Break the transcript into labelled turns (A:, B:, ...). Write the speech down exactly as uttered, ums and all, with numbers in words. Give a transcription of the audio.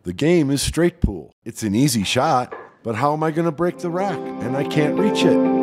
A: The game is straight pool. It's an easy shot, but how am I going to break the rack? And I can't reach it.